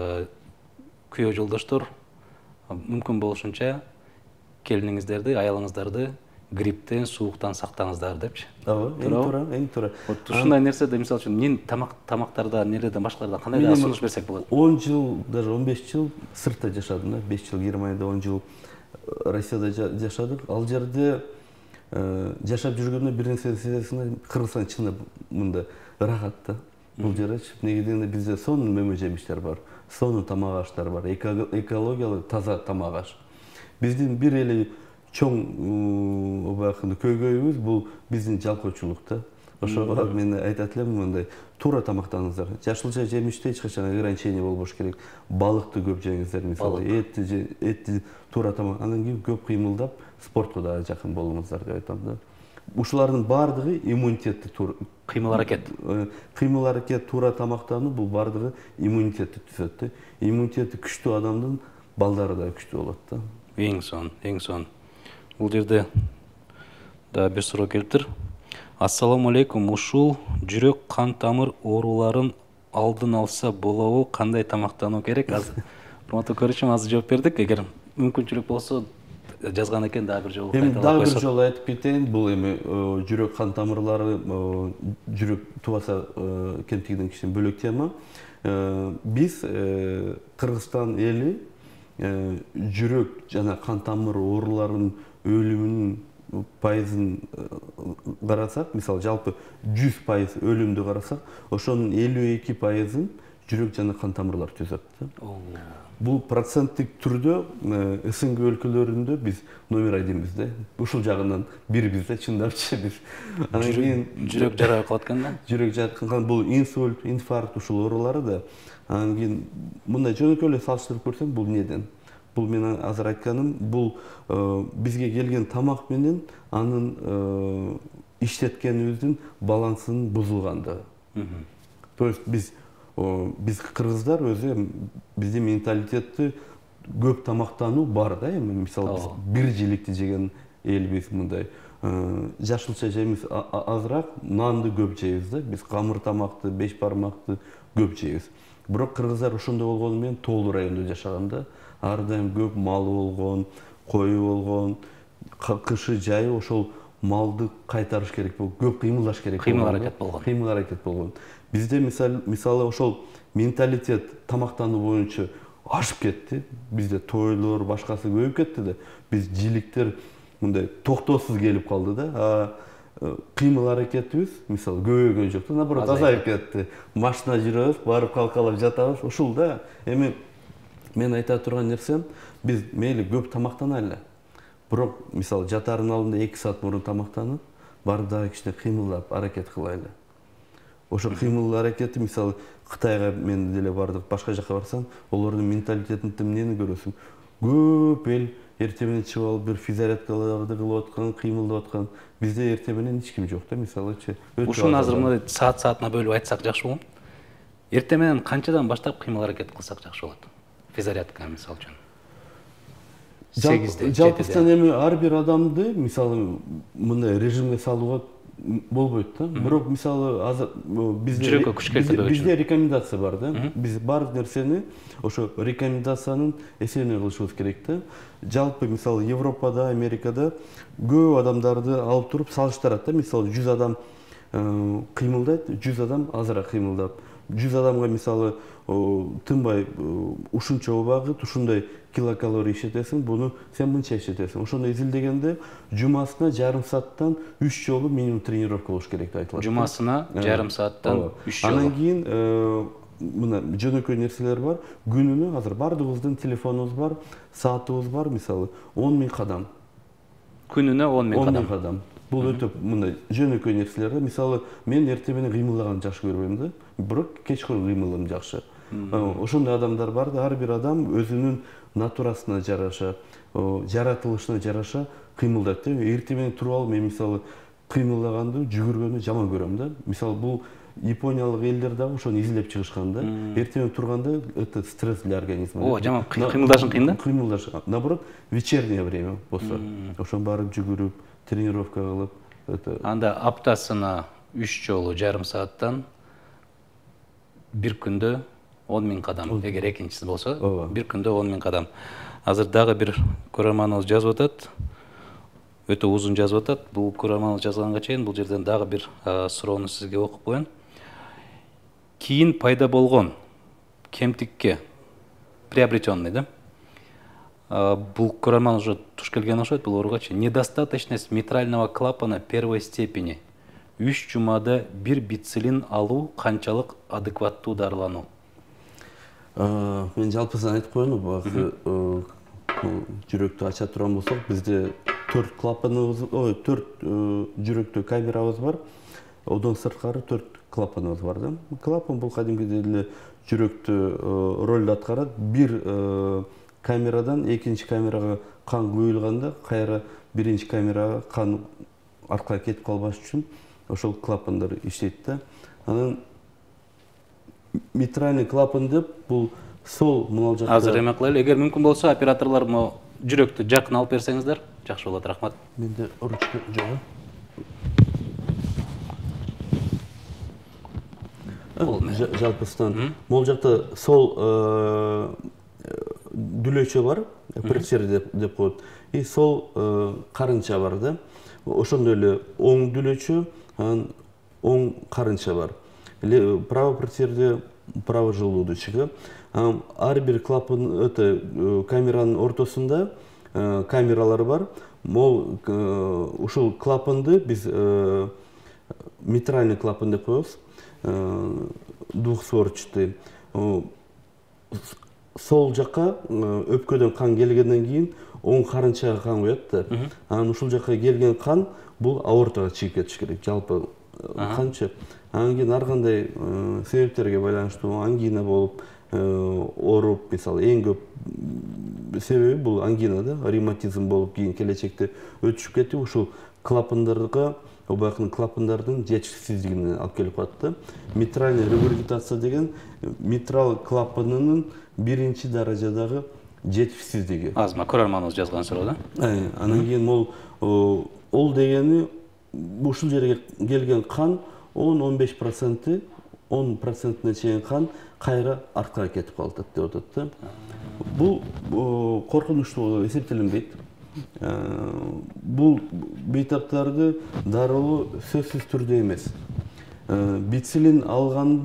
күйөө жолдоштор, мүмкүн болушунча келиниңиздерди, аялыңыздарды грипптен, сууктан сактаңыздар депчи. Эң туура. Ушундай нерседе, мисалы үчүн, эмне тамактарда, нелерден башкаларда кандай да сунуш берсек болот? 10 жыл, даже 15 жыл сыртта жашадым да. 5 жыл Германияда, 10 жыл Россияда жашадык. Ал жерде жашап жүргөндө бир нерсе сезесиң, Кыргызстан чынында мында ырахат да. Бул жерчи, эмнеге дегенде бизде сонун мөмө жемиштер бар, сонун тамак аштар бар, экологиялык таза тамак аш. Биздин бир эле чоң көйгөйүбүз бул биздин жалкоочулук. Ошого мен айтат элем, мындай туура тамактаныңыздар. Жашылча жемиште эч качан ограничение болбош керек. Балыкты көп жеңиңиздер, мисалы, этти туура тамак. Андан кийин көп кыймылдап, спортко да жакын болуңуздар деп айтам да. Ушулардын баардыгы иммунитетти туура кыймыл-аракет, туура тамактануу бул баардыгы иммунитетти түзөт да. Иммунитети күчтүү адамдын балдары да күчтүү болот да. Эң сонун. Бул жерде да бир суроо келиптир. Ассаламу алейкум. Ушул жүрөк кан тамыр ооруларын алдын алса болобу? Кандай тамактануу керек? Азыр урматтуу көрүүчүм, азыр жооп бердик. Эгер мүмкүнчүлүк болсо жазган экен, дагы бир жолу кайталап койсок. Дагы бир жолу айтып кетейин. Бул эми жүрөк кан тамырлары, жүрөк тубаса кемтигинен кичине бөлөк тема. Биз Кыргызстан эли жүрөк жана кан тамыр ооруларынын өлүмүнүн пайызын карасак, мисалы жалпы 100% өлүмдү карасак, ошонун 52%-ын жүрек жана кан тамырлар түзөт. Бул проценттик түрдө СНГ өлкөлөрүндө биз номер 1 да. Ушул жагынан бирибиз да, чындапчы биз. Анан кийин жүрөк жарака кылат экен да. Жүрөк жаракан бул инсульт, инфаркт ушул оорулары да. Анан кийин мындай жөнөкөй эле салыштырып көрсөм, бул неден? Бул мен азыр айтканым, бул бизге келген тамак менен анын иштеткенибиздин балансынын бузулгандыгы. То есть биз кыргыздар өзү биздин менталитетти көп тамактануу бар да, эми мисалы биз бир жиликти жеген элбиз, мындай жашылча жейбиз азыраак, нанды көп жейбиз да, биз камыр тамакты, беш бармакты көп жейбиз. Бирок кыргыздар ошондой болгону менен тоолуу райондо жашаганда ар дайым көп малы болгон, кою болгон, кышы жайы ошол малды кайтарыш керек болуп, көп кыймылдаш керек. Кыймыл аракет болгон. Кыймыл аракет болгон. Бизде мисалы ошол менталитет тамактануу боюнча ашып кетти. Бизде тойлор, башкасы көбөйүп кетти да. Биз жиликтер мындай токтоосуз келип калды да. Кыймыл аракетибиз мисалы көбөйгөн жок да, наоборот азайып кетти. Машина жүрөбүз, барып калкалап жатабыз. Ушул да. Эми мен айта турган нерсем, биз мейли көп тамактанайлы. Бирок мисалы жатаардын алдында 2 саат мурун тамактанып, барып дагы кичине кыймылдап аракет кылайлы. Ошо кыймыл аракети мисалы Кытайга мен деле бардык, башка жака барсаң, олордун менталитетинде эмнени көрөсүң? Көп эл эртең менен чыгып алып бир физзарядкаларды кылып аткан, кыймылдап аткан. Бизде эртең менен эч ким жок да, мисалычы. Ушуну азыр мындай саат-саатына бөлүп айтсак жакшы болот. Эртең менен канчадан баштап кыймыл аракет кылсак жакшы болот? Физзарядка мисалы үчүн. 8-де, 7-де. Жалпыстан эми ар бир адамды мисалы мындай режимге салууга болбойт да. Бирок мисалы азыр жүрөккө күч келтирбөө үчүн бизде рекомендация бар да. Биз бар нерсени ошо рекомендациянын эсебине кылышыбыз керек да. Жалпы мисалы Европада, Америкада көп адамдарды алып туруп салыштырат да. Мисалы 100 адам кыймылдайт, 100 адам азыраак кыймылдап. 100 адамга мисалы тынбай ушунча убагыт, ушундай килокалорий ишетесиң, буну сен мынча ишетесиң. Ошондой изилдегенде жумасына жарым сааттан 3 жолу минимум тренировка болуш керек деп айтылат. Жумасына жарым сааттан 3 жолу. Анан кийин мына жөнөкөй нерселер бар. Күнүнө азыр бардыгыбыздын телефонубуз бар, саатыбыз бар, мисалы 10.000 кадам. Күнүнө 10.000 кадам. 10.000 кадам. Бул өтө мындай жөнөкөй нерселер да. Мисалы мен эртең менен кыймылдаганды жакшы көрбөйм да. Бирок кечкурун кыймылдам жакшы. Ошондой адамдар бар да, ар бир адам өзүнүн натурасына жараша, жаратылышына жараша кыймылдайт да. Эртең менен туруп алып мен мисалы кыймылдаганды, жүгүргөндү жаман көрөм да. Мисалы бул япониялык элдер дагы ошону изилдеп чыгышкан да. Эртең менен турганда это стресс для организма. О, жаман кыймылдашың кыйын да? Кыймылдаш. Наоборот, вечернее время болсо. Ошон барып жүгүрүп, тренировка кылып, это анда аптасына 3 жолу жарым сааттан бир күндө 10.000 кадам. Эгер экинчиси болсо, бир күндө 10.000 кадам. Азыр дагы бир көрөрманыбыз жазып атат. Өтө узун жазып атат. Бул көрөрманыбыз жазганга чейин бул жерден дагы бир суроону сизге окуп коеюн. Кийин пайда болгон кемтикке приобретенный да? Бул көрөрман уже туш келген окшойт бул ооруугачы. Недостаточность митрального клапана первой степени. 3 жумада бир бицилин алуу канчалык адекваттуу дарылануу? Мен жалпысын айтып коеюн, багы жүрөктү ача турган болсок, бизде 4 клапаныбыз, 4 жүрөктө камерабыз бар. Одан сырткары 4 клапаныбыз бар да. Клапан бул кадимгидей эле жүрөктү ролду аткарат. Бир камерадан экинчи камерага кан куюлганда, кайра биринчи камерага кан арткага кетип калбаш үчүн ошол клапандар иштейт да. Анан митральный клапан деп бул сол мына жакта. Азыр эме кылайлы, эгер мүмкүн болсо операторлор мо жүрөктү жакын алып берсеңиздер, жакшы болот. Рахмат. Менде ручка жок. Жалпыстан могул жакта сол дүлөчө бар, пресер деп коет. И сол карынча бар да. Ошондой эле оң дүлөчө, анан оң карынча бар. Право пресерде право желудочка. Ар бир клапан камеранын ортосунда камералар бар. Мол ушул клапанды биз митральный клапан деп коебуз. Двухстворчатый. сол жаққа өпкөдөн қан келгенден кейін оң карынчага қан коет да. Анан ушул жакка келген қан бул аортага чыгып кетиш керек. Жалпы канча. Анан кийин ар кандай себептерге байланыштуу ангина болуп ооруп, мисалы эң көп себеби бул ангина да, ревматизм болуп кийин келечекте өтүшүп кетип, ушул клапандарга, обаяктын клапандардын жетишсиздигине алып келип калат да. Митральный регургитация деген митрал клапанынын биринчи даражадагы жетишсиздиги. Азма көрөрманыбыз жазган суроо да. Анан кийин ол дегени ушул жерге келген кан 10-15%, 10%-на чейин кан кайра артка кетип калат деп атат да. Бул коркунучтуу эсептелинбейт. Бул бейтаптарды дарылоо сөзсүз түрдө эмес. Бицилин алган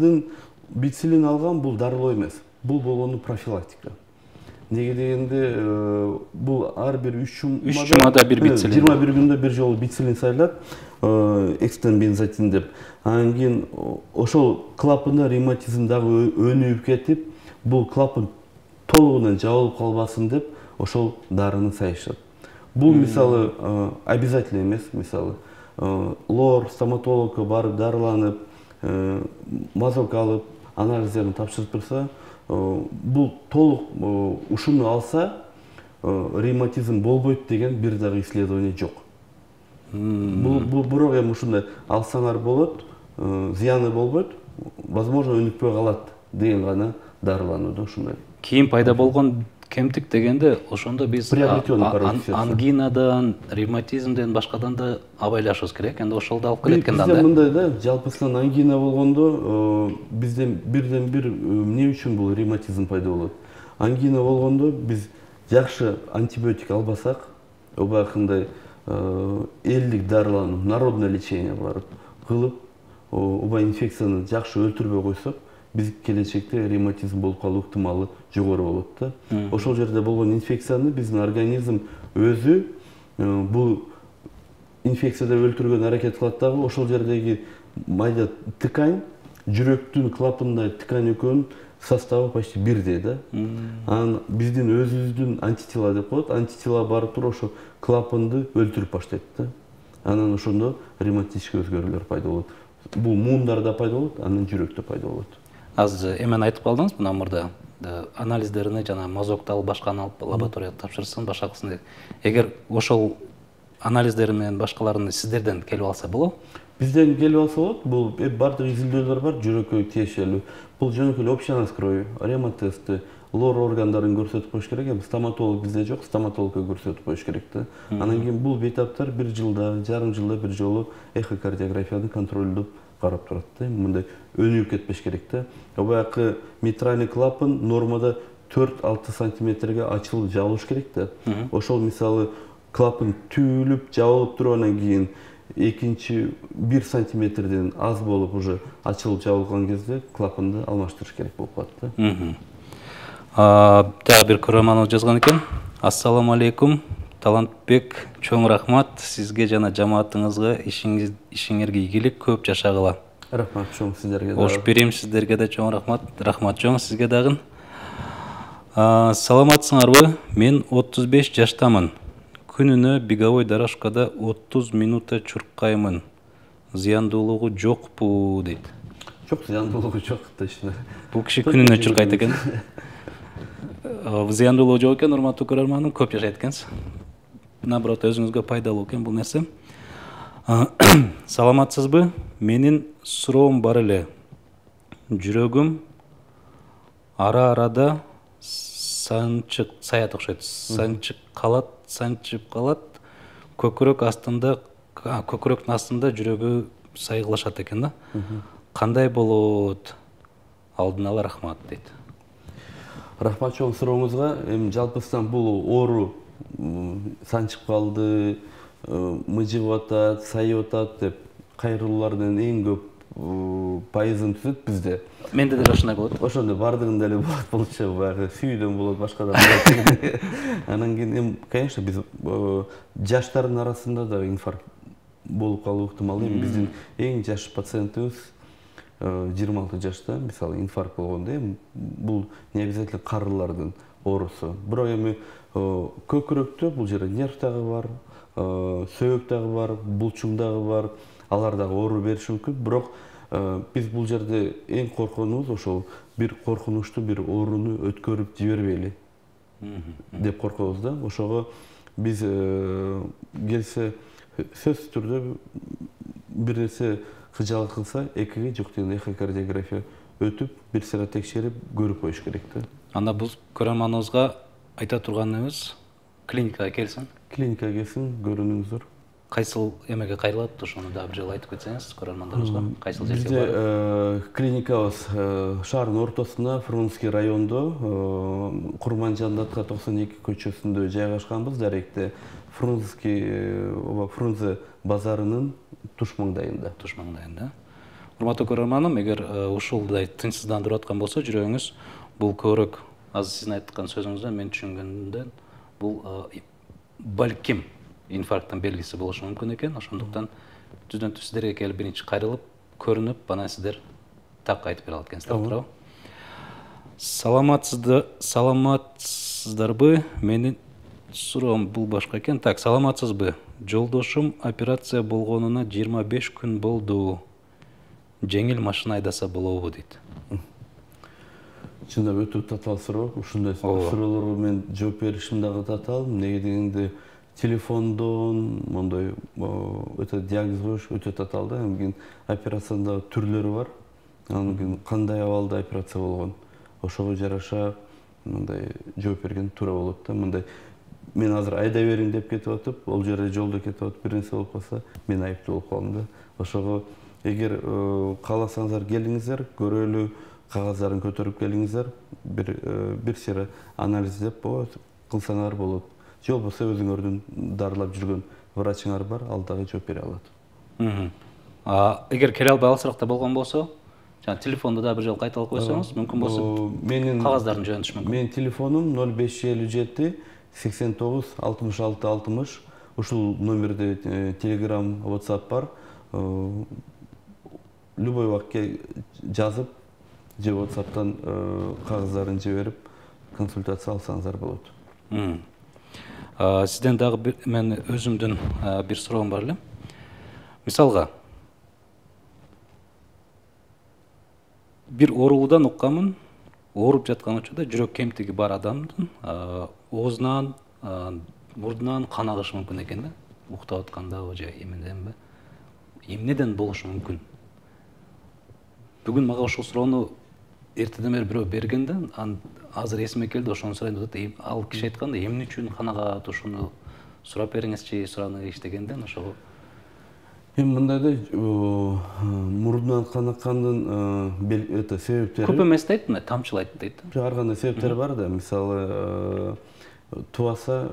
бул дарылоо эмес. Бул болгону профилактика. Неге дегенде бул ар бир 3 жумада бир бицилин. 21 күндө бир жолу бицилин салат, экстенбензотин деп. Анан кийин ошол клапанда ревматизм дагы өнүгүп кетип, бул клапан толугунан жабылып калбасын деп ошол дарыны сайышат. Бул мисалы обязательно эмес, мисалы лор стоматологко барып дарыланып, мазок алып, анализдерин тапшырып турса, бул толук ушуну алса ревматизм болбойт деген бир дагы исследование жок. Бул бирок эми ушундай алсаңар болот, зыяны болбойт, возможно өнүкпөй калат деген гана дарыланууда ушундай. Кийин пайда болгон кемтик дегенде ошондо биз ангинадан, ревматизмден башкадан да абайлашыбыз керек. Энди ошолду алып келет экен да. Бизде мындай да, жалпысынан ангина болгондо бизден бирден бир эмне үчүн бул ревматизм пайда болот? Ангина болгондо биз жакшы антибиотик албасак, обаякындай элдик дарылануу, народное лечение барып кылып, оба инфекцияны жакшы өлтүрбөй койсок, биз келечекте ревматизм болуп калуу ыктымалы жогору болот да. Ошол жерде болгон инфекцияны биздин организм өзү бул инфекцияда өлтүргөн аракет кылат дагы, ошол жердеги майда ткань, жүрөктүн клапандай ткань экөөнүн составы почти бирдей да. Анан биздин өзүбүздүн антитела деп коет, антитела барып туруп ошо клапанды өлтүрүп баштайт да. Анан ошондо ревматический өзгөрүүлөр пайда болот. Бул муундарда пайда болот, анан жүрөктө пайда болот. Азыр эмен айтып калдыңыз мына мурда анализдерине жана мазокду алып башканы алып лабораторияга тапшырсын, башка кылсын деп. Эгер ошол анализдер менен башкаларын сиздерден келип алса болобу? Бизден келип алса болот. Бул бардык изилдөөлөр бар, жүрөккө тиешелүү. Бул жөнөкөй общий анализ крови, ремотести, лор органдарын көрсөтүп коюш керек. Эми стоматолог бизде жок, стоматологко көрсөтүп коюш керек да. Анан кийин бул бейтаптар бир жылда, жарым жылда бир жолу эхокардиографияны контролдоп карап турат да. Мындай өнүгүп кетпеш керек да. Баягы митральный клапан нормада 4-6 сантиметрге ачылып жабылыш керек да. Ошол мисалы клапан түйүлүп, жабылып тургандан кийин экинчи 1 сантиметрден аз болуп уже ачылып жабылган кезде клапанды алмаштырыш керек болуп калат да. Дагы бир көрөрманыбыз жазган экен. Ассаламу алейкум. Талантбек, чоң рахмат сизге жана жамаатыңызга, ишиңерге ийгилик, көп жашагыла. Рахмат чоң сиздерге. Кош берем сиздерге да чоң рахмат. Рахмат чоң сизге дагы. Саламатсыңарбы? Мен 35 жаштамын. Күнүнө беговой дорожкада 30 минута чуркаймын. Зыяндуулугу жокпу дейт. Жок, зыяндуулугу жок, точно. Бул киши күнүнө чуркайт экен. Зыяндуулугу жок экен, урматтуу көрөрманым, көп жашайт экенсиз. Наоборот, өзүңүзгө пайдалуу экен бул нерсе. Саламатсызбы? Менин суроом бар эле. Жүрөгүм ара-арада санчып, саят окшойт. Санчып калат. Көкүрөктүн астында жүрөгү сайгылашат экен да. Кандай болот? Алдын ала рахмат дейт. Рахмат чоң сурооңузга. Эми жалпысынан бул оору санчып калды, мыжыгып атат, сайып атат деп кайрылуулардын эң көп пайызын түзөт бизде. Менде деле ошондой болот. Ошондой бардыгында эле болот, болчу баягы сүйүүдөн болот, башкадан болот. Анан кийин конечно биз жаштардын арасында да инфаркт болуп калуу ыктымал. Эми биздин эң жаш пациентибиз 26 жашта мисалы инфаркт болгондо бул не обязательно карылардын оорусу. Бирок эми көкүрөктө бул жерде нерв дагы бар, сөйөк дагы бар, булчуң дагы бар. Алар дагы оору бериши мүмкүн. Бирок биз бул жерде эң корконубуз ошол бир коркунучтуу бир ооруну өткөрүп жибербейли деп коркобуз да. Ошого биз келсе сөзсүз түрдө бир нерсе кыжалык кылса, экиге жок дегенде эхокардиография өтүп, бир сыра текшерип көрүп коюш керек да. Анда бул көрөрманыбызга айта турганыбыз клиникага келсин. Клиникага келсин, көрүнүңүздөр. Кайсыл эмеге кайрылат, ошону да бир жолу айтып кетсеңиз көрөрмандарыбызга. Кайсыл жерге Бизде клиникабыз шаардын ортосунда, Фрунзский райондо, Курманжандатка 92 көчөсүндө жайгашканбыз. Даректе Фрунзе базарынын туш маңдайында. Туш маңдайында. Урматтуу көрөрманым, эгер ушулдай тынчсыздандырып аткан болсо жүрөгүңүз, бул көбүрөөк азыр сиздин айткан сөзүңүздөн мен түшүнгөндөн бул балким инфаркттын белгиси болушу мүмкүн экен. Ошондуктан түздөн түз сиздерге келип биринчи кайрылып, көрүнүп, анан сиздер так айтып бере алат экенсиздер, туурабы? Саламатсыздарбы? Менин суроом бул башка экен. Так, саламатсызбы? Жолдошум операция болгонуна 25 күн болду. Жеңил машина айдаса болобу дейт. Чындап өтө татаал суроо. Ушундай суроолорго мен жооп беришим дагы татаал. Эмнеге дегенде телефондон мондай өтө диагноз коюш өтө татаал да. Анан операциянын дагы түрлөрү бар. Анан кийин кандай абалда операция болгон, ошого жараша мындай жооп берген туура болот да. Мындай мен азыр айдай берейин деп кетип атып, ол жерде жолдо кетип атып бир нерсе болуп калса, мен айыптуу болуп калам да. Ошого эгер кааласаңыздар келиңиздер, көрөлү, кагаздарын көтөрүп келиңиздер, бир сыйра анализдеп кылсаңар болот. Же болбосо өзүңөрдүн дарылап жүргөн врачыңар бар, ал дагы жооп бере алат. Эгер келе албай алысыраак да болгон болсо, жана телефонду да бир жолу кайталап койсоңуз, мүмкүн болсо кагаздарын жөнөтүш мүмкүн. Менин телефонум 0557 89 66 60. Ушул номерде Telegram, WhatsApp бар. Любой убакытта жазып, же WhatsApp'тан кагаздарын жиберип, консультация алсаңыздар болот. Сизден дагы мен өзүмдүн бир суроом бар эле. Мисалга, бир оорулуудан укканмын, ооруп жаткан учурда жүрөк кемтиги бар адамдын оозунан, мурдунан кан агышы мүмкүн экен да. Уктап аткандабы же эмнеденби? Эмнеден болушу мүмкүн? Бүгүн мага ушул суроону эртеден бери бирөө берген да, азыр эсиме келди, ошону сурайын деп атат. Ал киши айтканда, эмне үчүн кан агат, ошону сурап бериңизчи, сураны иштегенден ошого. Эми мындай да, мурдунан кан аккандын себептери. Көп эмес дейт, тамчылайт дейт. Ар кандай себептер бар да. Мисалы, тубаса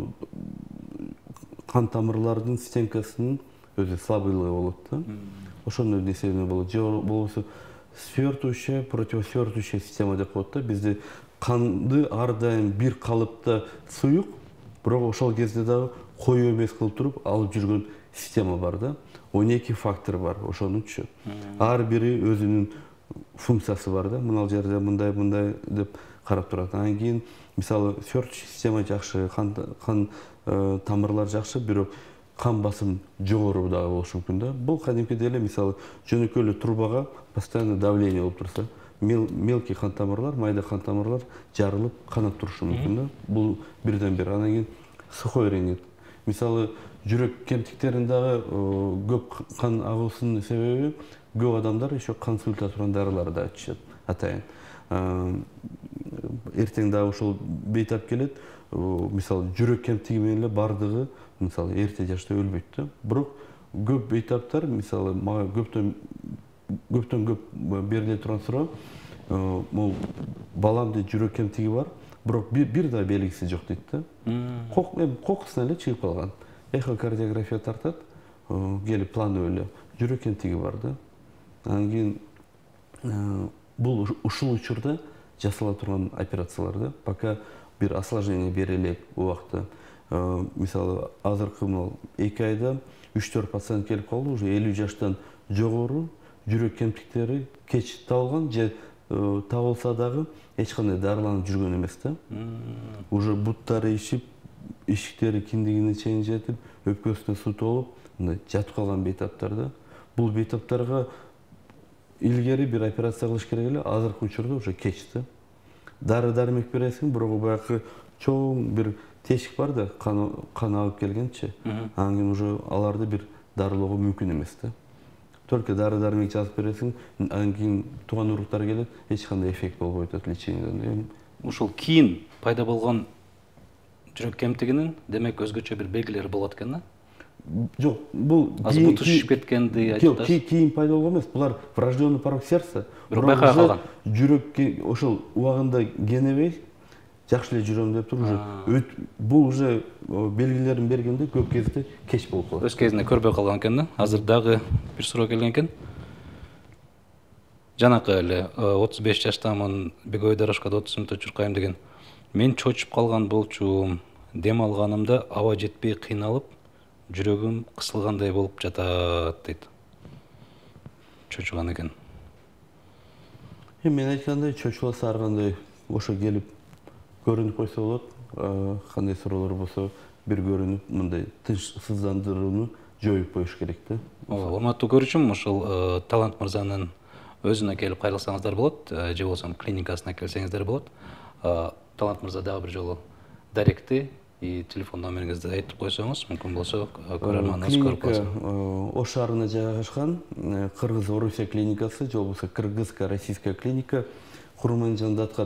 кан тамырлардын стенкасынын өзү слабыйлыгы болот да. Ошондой нерседен болот. Же болбосо свертывающая, противосвертывающая система деп коет да. Бизде канды ар дайым бир калыпта суюк, бирок ошол кезде дагы коюу эмес кылып туруп алып жүргөн система бар да. 12 фактор бар ошонучу. Ар бири өзүнүн функциясы бар да. Мына жерде мындай деп карап турат. Анан кийин мисалы свертывающая система жакшы, кан тамырлар жакшы, бирок кан басым жогору дагы болушу мүмкүн да. Бул кадимкидей эле мисалы жөнөкөй эле трубага постоянно давление болуп турса, мелкий кан тамырлар, майда кан тамырлар жарылып канап турушу мүмкүн да. Бул бирден бир. Анан кийин сухой ринит. Мисалы жүрөк кемтиктерин дагы көп кан агуусунун себеби көп адамдар еще кан суйулта турган дарылар да ичет атайын. Эртең дагы ошол бейтап келет. Мисалы жүрөк кемтиги менен эле бардыгы мисалы эрте жашта өлбөйт да. Бирок көп бейтаптар мисалы мага көптөн көп бериле турган суроо, могу баламда жүрөк кемтиги бар, бирок бир да белгиси жок дейт да. Кокусунан эле чыгып калган. Эхокардиография тартат, келип плановый эле жүрөк кемтиги бар да. Анан кийин бул ушул учурда жасала турган операциялар да. Пока бир осложнение бере элек убакта. Мисалы азыркы 2 айда 3-4 пациент келип калды, уже 50 жаштан жогору жүрөк кемтиктери кеч табылган же табылса дагы эч кандай дарыланып жүргөн эмес да. Уже буттары ишип, ишиктери киндигине чейин жетип, өпкөсүнө суу толуп, мындай жатып калган бейтаптар да. Бул бейтаптарга илгери бир операция кылыш керек эле, азыркы учурда уже кеч да. Дары дармек бересиң, бирок баягы чоң бир тешик бар да, кан алып келгенчи. Анан кийин уже аларды бир дарылоого мүмкүн эмес да. Только дары дармек жазып бересиң, анан кийин тууган уруктар келет, эч кандай эффект болбойт от лечениеден. Ушул кийин пайда болгон жүрөк кемтигинин демек өзгөчө бир белгилери болот экен да? Жок, бул азыр буту шишип кеткенди айтып атасыз. Кийин пайда болгон эмес, булар врожденный порок сердца. Бирок байкай калган. Жүрөккө ошол убагында кенебей, жакшы эле жүрөм деп туруп уже бул уже белгилерин бергенде көп кезде кеч болуп калат. Өз кезинде көрбөй калган экен да. Азыр дагы бир суроо келген экен. Жанакы эле 35 жаштамын, бегой дорожкада 30 мүнөттө чуркайм деген. Мен чочуп калган болчумун. Дем алганымда аба жетпей кыйналып, жүрөгүм кысылгандай болуп жатат дейт. Чочуган экен. Мен айткандай, чочуласа ар кандай ошо келип көрүнүп койсо болот. Кандай суроолор болсо бир көрүнүп, мындай тынчсыздандырууну жоюп коюш керек да. Урматтуу көрүүчүм, ушул Талант мырзанын өзүнө келип кайрылсаңыздар болот, же болсо клиникасына келсеңиздер болот. Талант мырза дагы бир жолу даректи и телефон номериңизди айтып койсоңуз, мүмкүн болсо көрөрманыбыз көрүп калсын. Ош шаарында жайгашкан Кыргыз-Орусия клиникасы, же болбосо Кыргызско-Российская клиника Курманжандатка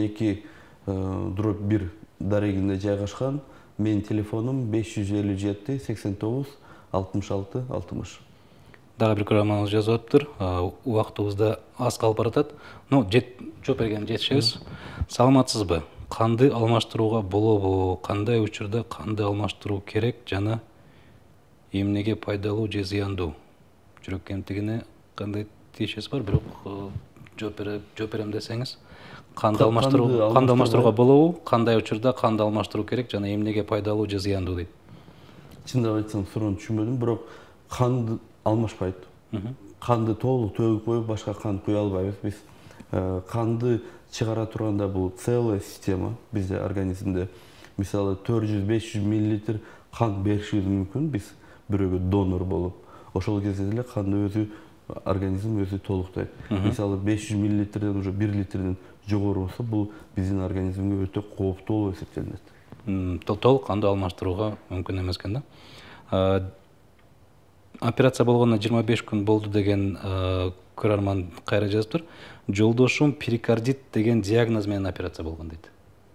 92/1 дарегинде жайгашкан. Менин телефонум 557 89 66 60. Дагы бир көрөрманыбыз жазып атыптыр. Убактыбызда аз калып баратат. Жооп берген жетишебиз. Саламатсызбы? Канды алмаштырууга болобу? Кандай учурда канды алмаштыруу керек жана эмнеге пайдалуу же зыяндуу? Жүрөк кемтигине кандай тиешеси бар, бирок жооп берем десеңиз, канды алмаштырууга болобу? Кандай учурда канды алмаштыруу керек жана эмнеге пайдалуу же зыяндуу дейт. Чындап айтсам, суроону түшүнбөдүм, бирок канды алмашпайт. Канды толук төгүп коюп, башка кан куя албайбыз биз. Канды чыгара турганда бул целая система бизде организмде. Мисалы 400-500 мл кан беришибиз мүмкүн биз бирөөгө донор болуп. Ошол кезде деле канды өзү организм өзү толуктайт. Мисалы 500 мл уже 1 литрден жогору болсо, бул биздин организмге өтө кооптуу болуп эсептелинет. Толук канды алмаштырууга мүмкүн эмес экен да. Операция болгондо 25 күн болду деген көрөрман кайра жазыптыр. Жолдошум перикардит деген диагноз менен операция болгон дейт.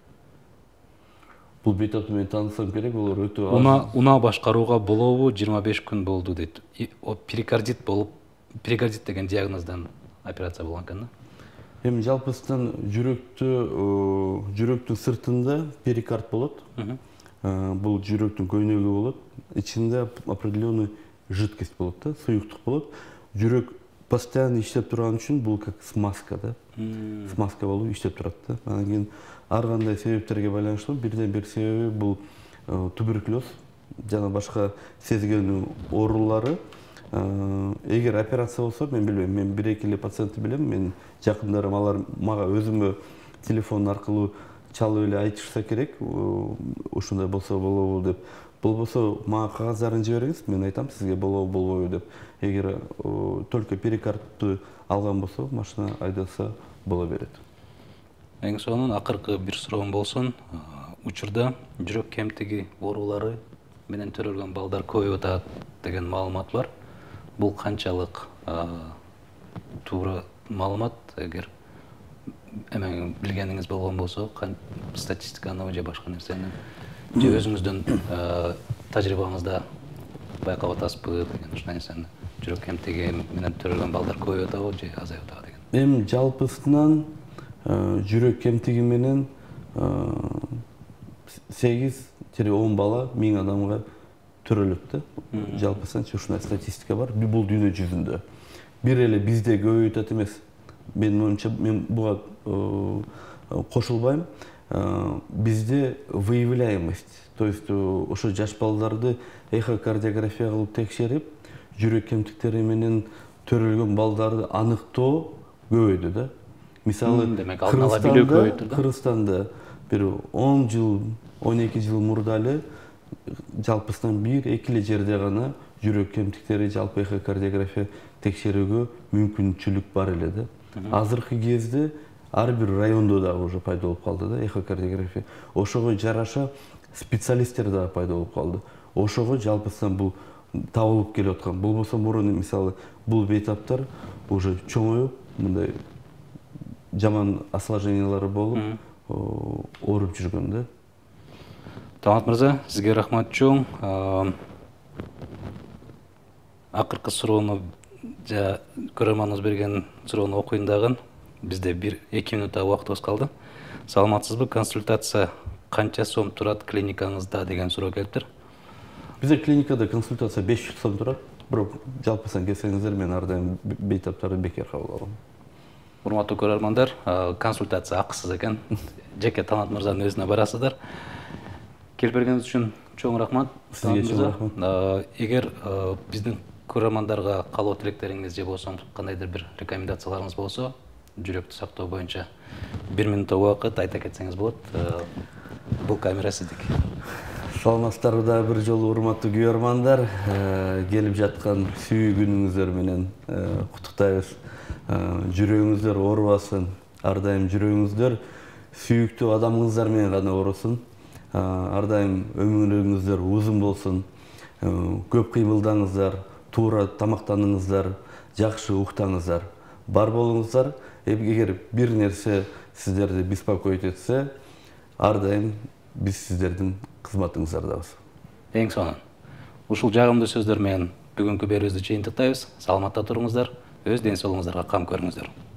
Бул бейтапты мен таанысам керек, олар өтө аз. Унаа башкарууга болобу? 25 күн болду дейт. Перикардит деген диагноздан операция болгон экен да. Эми жалпысынан жүрөктүн сыртында перикард болот. Бул жүрөктүн көйнөгү болот. Ичинде определенный жидкость болот да, суюктук болот. Жүрөк постоянно иштеп турган үчүн бул как смазка да. Смазка болуп иштеп турат да. Анан кийин ар кандай себептерге байланыштуу бирден бир себеби бул туберкулез жана башка сезген оорулары. Эгер операция болсо, мен билбейм, мен 1-2 эле пациентти билем, мен жакындарым алар мага өзүмө телефон аркылуу чалып эле айтышса керек, ушундай болсо болобу деп. Болбосо мага кагаздарын жибериңиз, мен айтам сизге болобу болбойбу деп. Эгер только перикардты алган болсо, машина айдаса боло берет. Эң сонун акыркы бир суроом болсун. Учурда жүрөк кемтиги оорулары менен төрөлгөн балдар көбөйүп атат деген маалымат бар. Бул канчалык туура маалымат? Эгер билгениңиз болгон болсо, статистиканы же башка нерсени же өзүңүздүн тажрыйбаңызда байкап атасызбы деген ушундай нерсени? Жүрөк кемтиги менен төрөлгөн балдар көбөйүп атабы же азайып атабы деген? Эми жалпысынан жүрөк кемтиги менен 8-10 бала 1000 адамга төрөлөт да. Жалпысынан ушундай статистика бар. Бул дүйнө жүзүндө. Бир эле бизде көбөйүп атат эмес. Менин оюмча, мен буга кошулбайм. Бизде выявляемость, то есть ошо жаш балдарды эхокардиография кылып текшерип, жүрөк кемтиктери менен төрөлгөн балдарды аныктоо көбөйдү да. Мисалы демек алдын ала билүү көбөйдү да. Кыргызстанда бир 10 жыл 12 жыл мурда эле жалпысынан 1-2 эле жерде гана жүрөк кемтиктери жалпы эхокардиография текшерүүгө мүмкүнчүлүк бар эле да. Азыркы кезде ар бир райондо дагы уже пайда болуп калды да эхокардиография. Ошого жараша специалисттер дагы пайда болуп калды. Ошого жалпысынан бул табылып келип аткан. Болбосо мурун мисалы бул бейтаптар уже чоңоюп, мындай жаман осложнениялары болуп, ооруп жүргөн да. Талант мырза, сизге рахмат чоң. Акыркы суроону көрөрманыбыз берген суроону окуйн дагы. Бизде 1-2 минутта убактыбыз калды. Саламатсызбы? Консультация канча сом турат клиникаңызда деген суроо келиптир. Бизде клиникада консультация 500 сом турат. Бирок жалпысан келсеңиздер мен ар дайым бейтаптарды бекер кабыл алам. Урматтуу көрөрмандар, консультация акысыз экен. Жеке Талант мырзанын өзүнө барасыздар. Келип бергениңиз үчүн чоң рахмат. Сизге чоң рахмат. Эгер биздин көрөрмандарга калоо тилектериңиз же болсо кандайдыр бир рекомендацияларыңыз болсо, жүрөктү сактоо боюнча 1 минутта убакыт айта кетсеңиз болот. Бул камера сиздики. Саламатсыздарбы да бир жолу урматтуу көрөрмандар. Келип жаткан сүйүү күнүңүздөр менен куттуктайбыз. Жүрөгүңүздөр оорубасын. Ар дайым жүрөгүңүздөр сүйүктүү адамыңыздар менен гана оорусун. Ар дайым өмүрүңүздөр узун болсун. Көп кыймылдаңыздар, туура тамактаныңыздар, жакшы уктаңыздар. Бар болуңуздар. Эгер бир нерсе сиздерди беспокоить этсе, ар дайым биз сиздердин кызматыңыздардабыз. Эң сонун. Ушул жагымдуу сөздөр менен бүгүнкү берүүбүздү жыйынтыктайбыз. Саламатта туруңуздар, өз ден соолугуңуздарга кам көрүңүздөр.